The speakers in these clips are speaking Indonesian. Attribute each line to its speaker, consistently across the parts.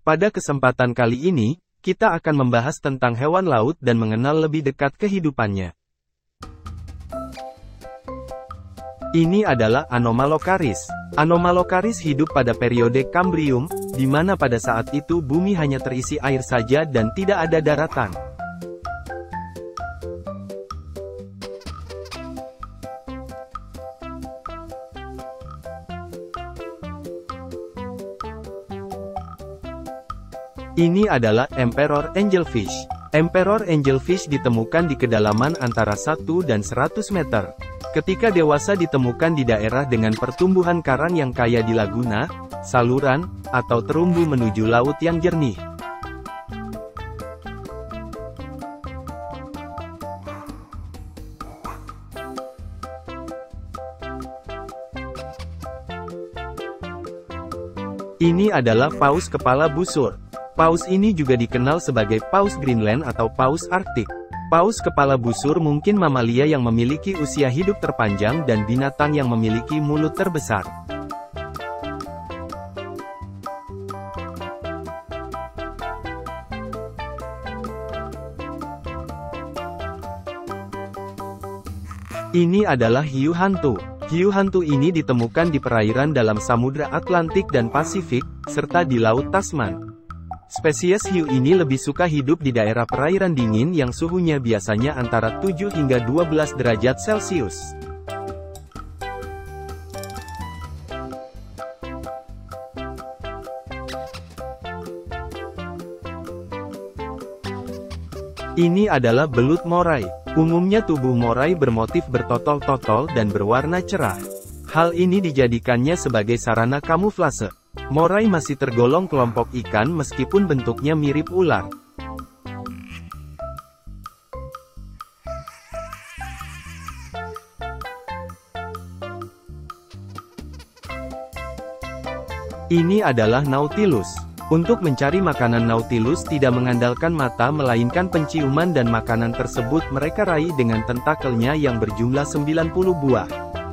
Speaker 1: Pada kesempatan kali ini, kita akan membahas tentang hewan laut dan mengenal lebih dekat kehidupannya. Ini adalah Anomalocaris. Anomalocaris hidup pada periode Kambrium, di mana pada saat itu bumi hanya terisi air saja dan tidak ada daratan. Ini adalah Emperor Angelfish. Emperor Angelfish ditemukan di kedalaman antara 1 dan 100 meter. Ketika dewasa ditemukan di daerah dengan pertumbuhan karang yang kaya di laguna, saluran, atau terumbu menuju laut yang jernih. Ini adalah paus kepala busur. Paus ini juga dikenal sebagai paus Greenland atau paus Arktik. Paus kepala busur mungkin mamalia yang memiliki usia hidup terpanjang dan binatang yang memiliki mulut terbesar. Ini adalah hiu hantu. Hiu hantu ini ditemukan di perairan dalam Samudra Atlantik dan Pasifik, serta di Laut Tasman. Spesies hiu ini lebih suka hidup di daerah perairan dingin yang suhunya biasanya antara 7 hingga 12 derajat Celcius. Ini adalah belut moray. Umumnya tubuh moray bermotif bertotol-totol dan berwarna cerah. Hal ini dijadikannya sebagai sarana kamuflase. Moray masih tergolong kelompok ikan meskipun bentuknya mirip ular. Ini adalah Nautilus. Untuk mencari makanan Nautilus tidak mengandalkan mata melainkan penciuman dan makanan tersebut mereka raih dengan tentakelnya yang berjumlah 90 buah.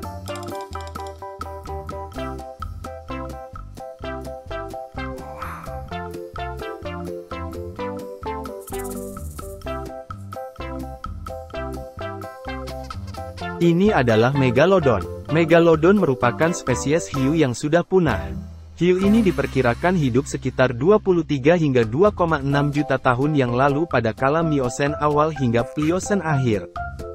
Speaker 1: Ini adalah Megalodon. Megalodon merupakan spesies hiu yang sudah punah. Hiu ini diperkirakan hidup sekitar 23 hingga 2,6 juta tahun yang lalu pada kala Miosen awal hingga Pliosen akhir.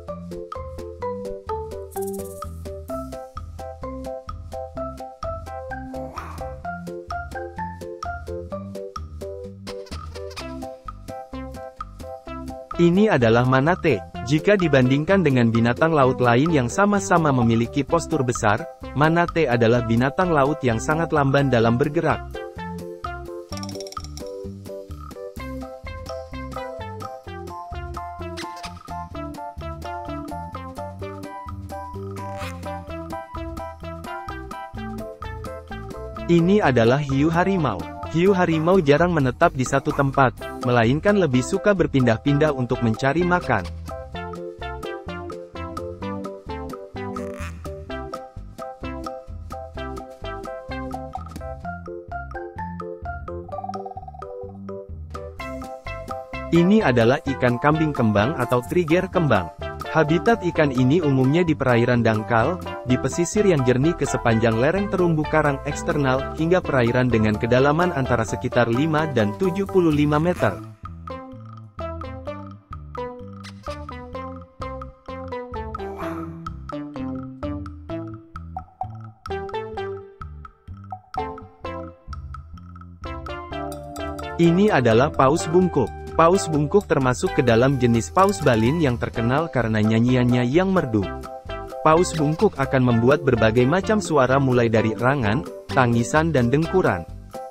Speaker 1: Ini adalah manatee. Jika dibandingkan dengan binatang laut lain yang sama-sama memiliki postur besar, manatee adalah binatang laut yang sangat lamban dalam bergerak. Ini adalah hiu harimau. Hiu harimau jarang menetap di satu tempat, melainkan lebih suka berpindah-pindah untuk mencari makan. Ini adalah ikan kambing kembang atau trigger kembang. Habitat ikan ini umumnya di perairan dangkal, di pesisir yang jernih ke sepanjang lereng terumbu karang eksternal, hingga perairan dengan kedalaman antara sekitar 5 dan 75 meter. Ini adalah paus bungkuk. Paus bungkuk termasuk ke dalam jenis paus balin yang terkenal karena nyanyiannya yang merdu. Paus bungkuk akan membuat berbagai macam suara mulai dari erangan, tangisan dan dengkuran.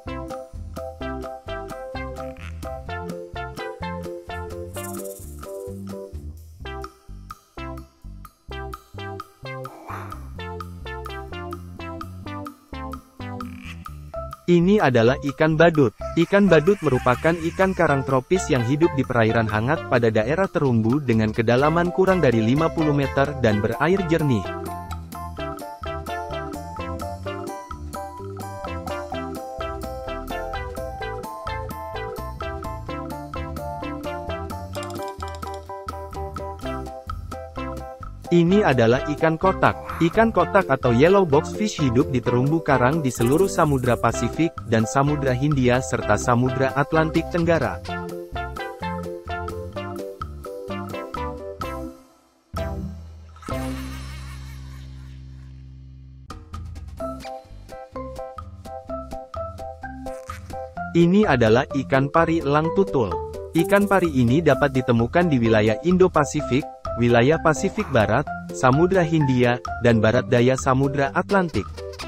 Speaker 1: Ini adalah ikan badut. Ikan badut merupakan ikan karang tropis yang hidup di perairan hangat pada daerah terumbu dengan kedalaman kurang dari 50 meter dan berair jernih. Ini adalah ikan kotak. Ikan kotak atau yellow box fish hidup di terumbu karang di seluruh Samudra Pasifik dan Samudra Hindia serta Samudra Atlantik Tenggara. Ini adalah ikan pari elang tutul. Ikan pari ini dapat ditemukan di wilayah Indo-Pasifik, wilayah Pasifik Barat, Samudra Hindia, dan Barat Daya Samudra Atlantik.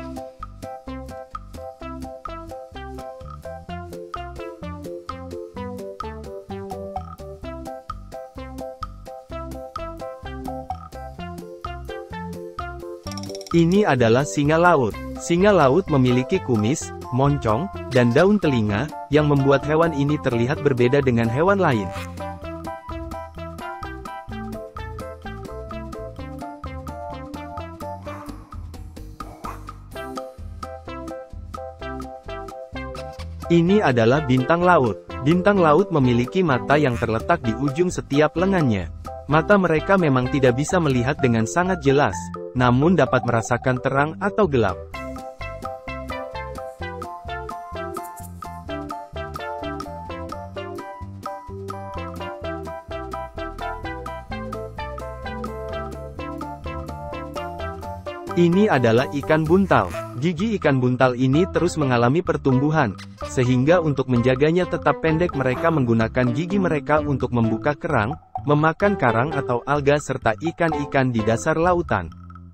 Speaker 1: Ini adalah singa laut. Singa laut memiliki kumis, moncong, dan daun telinga, yang membuat hewan ini terlihat berbeda dengan hewan lain. Ini adalah bintang laut. Bintang laut memiliki mata yang terletak di ujung setiap lengannya. Mata mereka memang tidak bisa melihat dengan sangat jelas, namun dapat merasakan terang atau gelap. Ini adalah ikan buntal. Gigi ikan buntal ini terus mengalami pertumbuhan, sehingga untuk menjaganya tetap pendek mereka menggunakan gigi mereka untuk membuka kerang, memakan karang atau alga serta ikan-ikan di dasar lautan.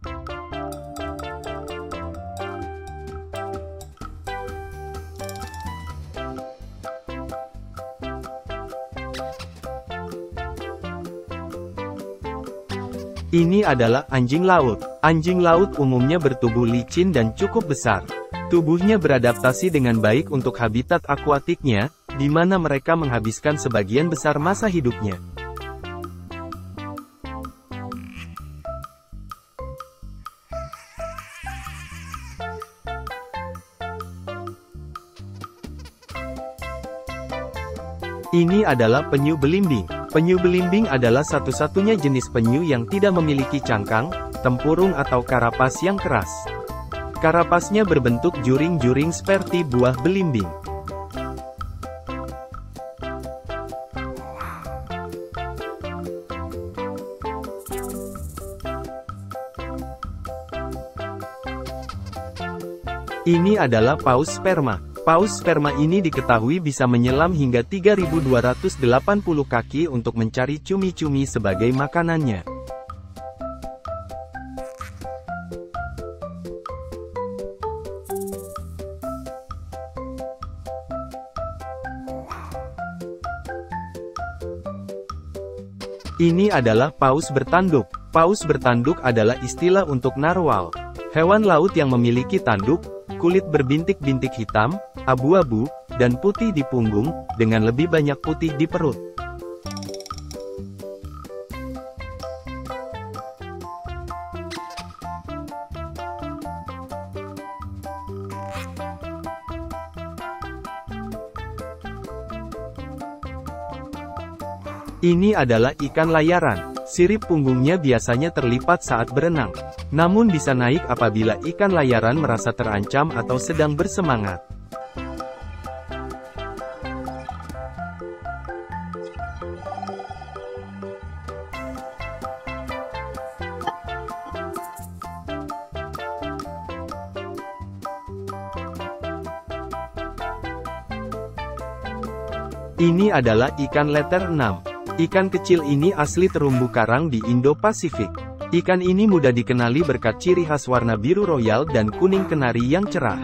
Speaker 1: Ini adalah anjing laut. Anjing laut umumnya bertubuh licin dan cukup besar. Tubuhnya beradaptasi dengan baik untuk habitat akuatiknya, di mana mereka menghabiskan sebagian besar masa hidupnya. Ini adalah penyu belimbing. Penyu belimbing adalah satu-satunya jenis penyu yang tidak memiliki cangkang, tempurung atau karapas yang keras. Karapasnya berbentuk juring-juring seperti buah belimbing. Ini adalah paus sperma. Paus sperma ini diketahui bisa menyelam hingga 3.280 kaki untuk mencari cumi-cumi sebagai makanannya. Ini adalah paus bertanduk. Paus bertanduk adalah istilah untuk narwal. Hewan laut yang memiliki tanduk, kulit berbintik-bintik hitam, abu-abu, dan putih di punggung, dengan lebih banyak putih di perut. Ini adalah ikan layaran. Sirip punggungnya biasanya terlipat saat berenang, namun bisa naik apabila ikan layaran merasa terancam atau sedang bersemangat. Ini adalah ikan letter 6. Ikan kecil ini asli terumbu karang di Indo-Pasifik. Ikan ini mudah dikenali berkat ciri khas warna biru royal dan kuning kenari yang cerah.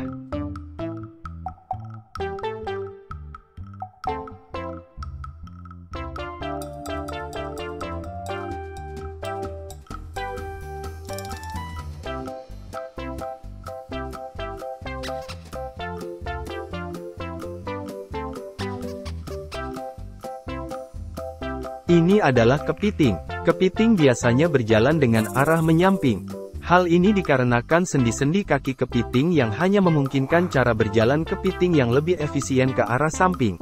Speaker 1: Ini adalah kepiting. Kepiting biasanya berjalan dengan arah menyamping. Hal ini dikarenakan sendi-sendi kaki kepiting yang hanya memungkinkan cara berjalan kepiting yang lebih efisien ke arah samping.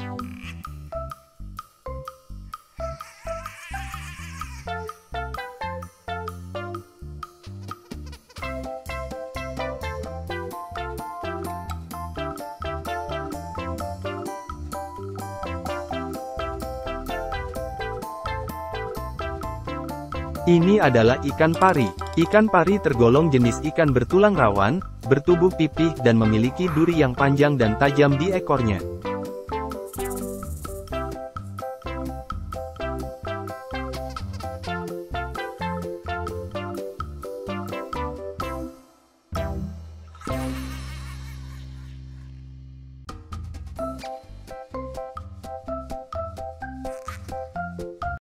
Speaker 1: Ini adalah ikan pari. Ikan pari tergolong jenis ikan bertulang rawan, bertubuh pipih dan memiliki duri yang panjang dan tajam di ekornya.